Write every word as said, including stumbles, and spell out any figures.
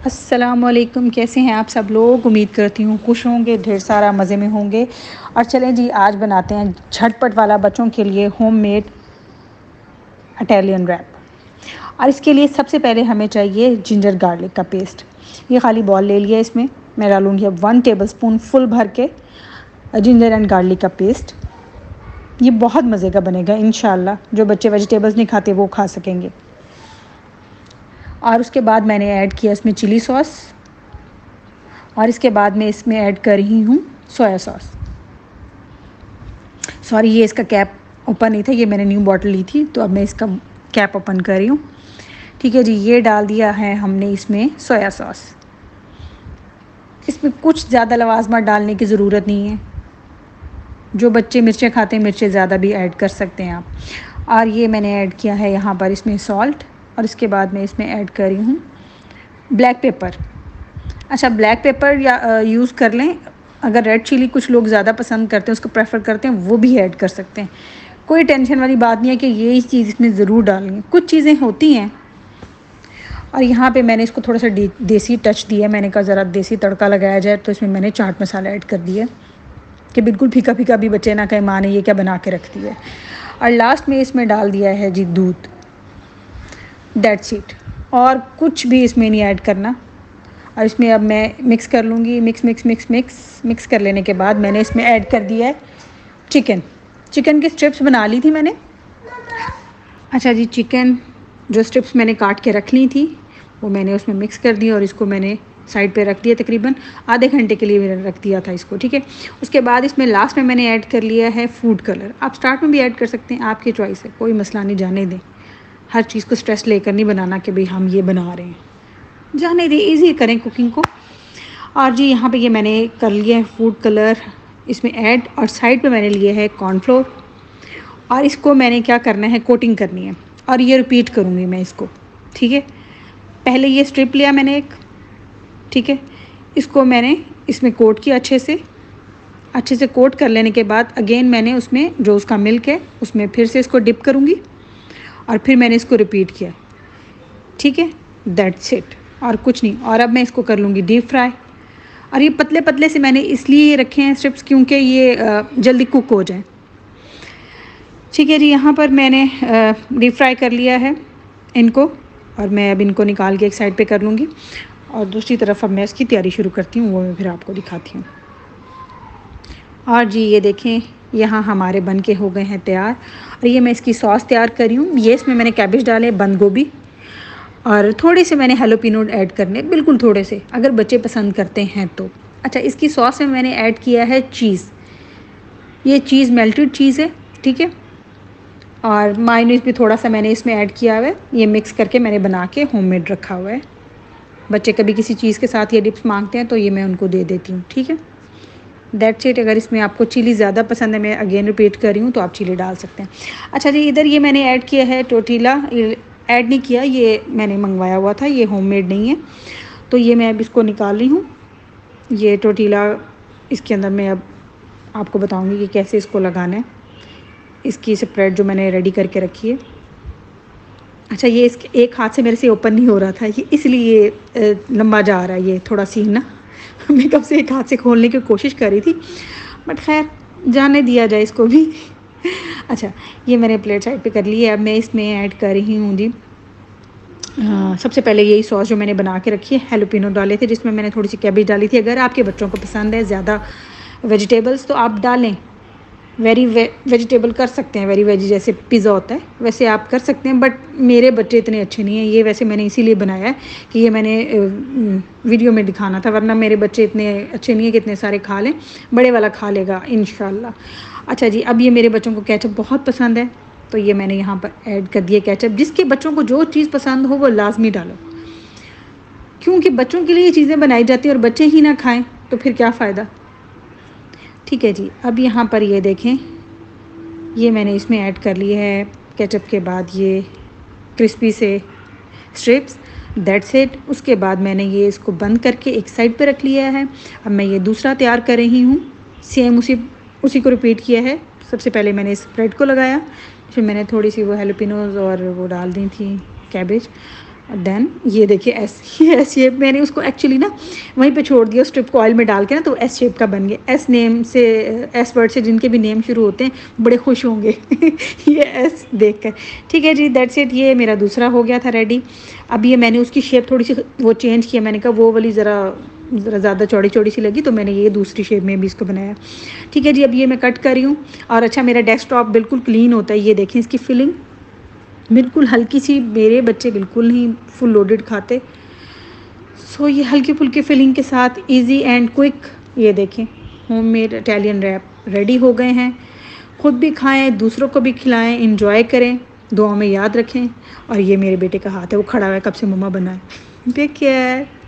अस्सलामुअलैकुम, कैसे हैं आप सब लोग। उम्मीद करती हूँ खुश होंगे, ढेर सारा मज़े में होंगे। और चलें जी, आज बनाते हैं झटपट वाला बच्चों के लिए होममेड इटालियन रैप। और इसके लिए सबसे पहले हमें चाहिए जिंजर गार्लिक का पेस्ट। ये खाली बॉल ले लिया, इसमें मैं डालूँगी अब वन टेबलस्पून फुल भर के जिंजर एंड गार्लिक का पेस्ट। ये बहुत मज़े का बनेगा इंशाल्लाह, जो बच्चे वेजिटेबल्स नहीं खाते वो खा सकेंगे। और उसके बाद मैंने ऐड किया इसमें चिली सॉस, और इसके बाद मैं इसमें ऐड कर रही हूँ सोया सॉस। सॉरी, ये इसका कैप ओपन नहीं था, ये मैंने न्यू बॉटल ली थी, तो अब मैं इसका कैप ओपन कर रही हूँ। ठीक है जी, ये डाल दिया है हमने इसमें सोया सॉस। इसमें कुछ ज़्यादा लवाजमात डालने की ज़रूरत नहीं है, जो बच्चे मिर्चें खाते हैं मिर्चें ज़्यादा भी ऐड कर सकते हैं आप। और ये मैंने ऐड किया है यहाँ पर इसमें सॉल्ट, और इसके बाद मैं इसमें ऐड कर रही हूँ ब्लैक पेपर। अच्छा, ब्लैक पेपर या यूज़ कर लें, अगर रेड चिली कुछ लोग ज़्यादा पसंद करते हैं, उसको प्रेफर करते हैं, वो भी ऐड कर सकते हैं। कोई टेंशन वाली बात नहीं है कि ये चीज़ इसमें ज़रूर डालनी है, कुछ चीज़ें होती हैं। और यहाँ पे मैंने इसको थोड़ा सा देसी टच दिया, मैंने कहा ज़रा देसी तड़का लगाया जाए, तो इसमें मैंने चाट मसाला ऐड कर दिया कि बिल्कुल फीका फीका भी बच्चे ना कहें माँ ने ये क्या बना के रख दिया है। और लास्ट में इसमें डाल दिया है जी दूध, दैट्स इट। और कुछ भी इसमें नहीं ऐड करना। और इसमें अब मैं मिक्स कर लूँगी, mix mix mix mix mix कर लेने के बाद मैंने इसमें ऐड कर दिया है चिकन। चिकन की स्ट्रिप्स बना ली थी मैंने। अच्छा जी, चिकन जो स्ट्रिप्स मैंने काट के रख ली थी वो मैंने उसमें मिक्स कर दिया, और इसको मैंने साइड पे रख दिया, तकरीबन आधे घंटे के लिए मैंने रख दिया था इसको। ठीक है, उसके बाद इसमें लास्ट में मैंने ऐड कर लिया है फूड कलर। आप स्टार्ट में भी ऐड कर सकते हैं, आपकी चॉइस है, कोई मसला नहीं, जाने दें। हर चीज़ को स्ट्रेस लेकर नहीं बनाना कि भाई हम ये बना रहे हैं, जाने दें, ईजी करें कुकिंग को। और जी यहाँ पे ये मैंने कर लिया है फूड कलर इसमें ऐड, और साइड पे मैंने लिया है कॉर्नफ्लोर, और इसको मैंने क्या करना है, कोटिंग करनी है। और ये रिपीट करूँगी मैं इसको। ठीक है, पहले ये स्ट्रिप लिया मैंने एक, ठीक है, इसको मैंने इसमें कोट किया अच्छे से। अच्छे से कोट कर लेने के बाद अगेन मैंने उसमें जो उसका मिल्क है उसमें फिर से इसको डिप करूँगी, और फिर मैंने इसको रिपीट किया। ठीक है, दैट्स इट, और कुछ नहीं। और अब मैं इसको कर लूँगी डीप फ्राई। और ये पतले पतले से मैंने इसलिए रखे हैं स्ट्रिप्स क्योंकि ये जल्दी कुक हो जाए। ठीक है जी, यहाँ पर मैंने डीप फ्राई कर लिया है इनको, और मैं अब इनको निकाल के एक साइड पे कर लूँगी। और दूसरी तरफ अब मैं इसकी तैयारी शुरू करती हूँ, वो मैं फिर आपको दिखाती हूँ। और जी ये देखें, यहाँ हमारे बन के हो गए हैं तैयार। और ये मैं इसकी सॉस तैयार कर रही हूँ। ये इसमें मैंने कैबेज डाले, बंद गोभी, और थोड़े से मैंने हैलोपिनो ऐड करने, बिल्कुल थोड़े से, अगर बच्चे पसंद करते हैं तो। अच्छा, इसकी सॉस में मैंने ऐड किया है चीज़। ये चीज़ मेल्टेड चीज़ है, ठीक है। और मायोनीज भी थोड़ा सा मैंने इसमें ऐड किया हुआ है। ये मिक्स करके मैंने बना के होममेड रखा हुआ है। बच्चे कभी किसी चीज़ के साथ ये डिप्स मांगते हैं तो ये मैं उनको दे देती हूँ। ठीक है, दैट्स इट। अगर इसमें आपको चिली ज़्यादा पसंद है, मैं अगेन रिपीट कर रही हूँ, तो आप चिली डाल सकते हैं। अच्छा जी, इधर ये मैंने ऐड किया है टोर्टिला, ऐड नहीं किया, ये मैंने मंगवाया हुआ था, ये होममेड नहीं है। तो ये मैं अब इसको निकाल रही हूँ, ये टोर्टिला। इसके अंदर मैं अब आपको बताऊँगी कि कैसे इसको लगाना है। इसकी स्प्रेड जो मैंने रेडी करके रखी है। अच्छा, ये इसके एक हाथ से मेरे से ओपन नहीं हो रहा था, ये इसलिए लंबा जा रहा है ये थोड़ा सीन ना। मैं कब से एक हाथ से खोलने की कोशिश कर रही थी, बट खैर जाने दिया जाए इसको भी। अच्छा, ये मैंने प्लेट साइड पे कर ली है। अब मैं इसमें ऐड कर रही हूँ जी आ, सबसे पहले यही सॉस जो मैंने बना के रखी है, हैलोपिनो डाले थे, जिसमें मैंने थोड़ी सी कैबेज डाली थी। अगर आपके बच्चों को पसंद है ज़्यादा वेजिटेबल्स तो आप डालें, वेरी वे वेजिटेबल कर सकते हैं, वेरी वेजी जैसे पिज़्ज़ा होता है वैसे आप कर सकते हैं। बट मेरे बच्चे इतने अच्छे नहीं हैं, ये वैसे मैंने इसीलिए बनाया है कि ये मैंने वीडियो में दिखाना था, वरना मेरे बच्चे इतने अच्छे नहीं है कि इतने सारे खा लें। बड़े वाला खा लेगा इंशाल्लाह। अच्छा जी, अब ये मेरे बच्चों को केचप बहुत पसंद है, तो ये मैंने यहाँ पर ऐड कर दिया केचप। जिसके बच्चों को जो चीज़ पसंद हो वो लाजमी डालो, क्योंकि बच्चों के लिए ये चीज़ें बनाई जाती हैं और बच्चे ही ना खाएँ तो फिर क्या फ़ायदा। ठीक है जी, अब यहाँ पर ये देखें, ये मैंने इसमें ऐड कर लिए है केचप के बाद ये क्रिस्पी से स्ट्रिप्स, दैट्स इट। उसके बाद मैंने ये इसको बंद करके एक साइड पे रख लिया है। अब मैं ये दूसरा तैयार कर रही हूँ, सेम उसी उसी को रिपीट किया है। सबसे पहले मैंने इस ब्रेड को लगाया, फिर मैंने थोड़ी सी वो हैलोपिनोज और वो डाल दी थी कैबेज, देन ये देखिए एस, ये एस शेप मैंने उसको एक्चुअली ना वहीं पे छोड़ दिया स्ट्रिप को ऑयल में डाल के ना, तो एस शेप का बन गया। एस नेम से, एस वर्ड से जिनके भी नेम शुरू होते हैं बड़े खुश होंगे ये एस देखकर। ठीक है जी, दैट्स इट, ये मेरा दूसरा हो गया था रेडी। अब ये मैंने उसकी शेप थोड़ी सी वो चेंज किया, मैंने कहा वो वाली ज़रा ज़रा ज़्यादा चौड़ी चौड़ी सी लगी, तो मैंने ये दूसरी शेप में भी इसको बनाया। ठीक है जी, अब ये मैं कट कर रही हूँ। और अच्छा, मेरा डेस्कटॉप बिल्कुल क्लीन होता है, ये देखें इसकी फिलिंग बिल्कुल हल्की सी, मेरे बच्चे बिल्कुल नहीं फुल लोडेड खाते। सो ये हल्की फुल्की फिलिंग के साथ इजी एंड क्विक, ये देखें होममेड इटालियन रैप रेडी हो गए हैं। खुद भी खाएं, दूसरों को भी खिलाएं, इंजॉय करें, दुआ में याद रखें। और ये मेरे बेटे का हाथ है, वो खड़ा हुआ है कब से मम्मा बनाए। Take care.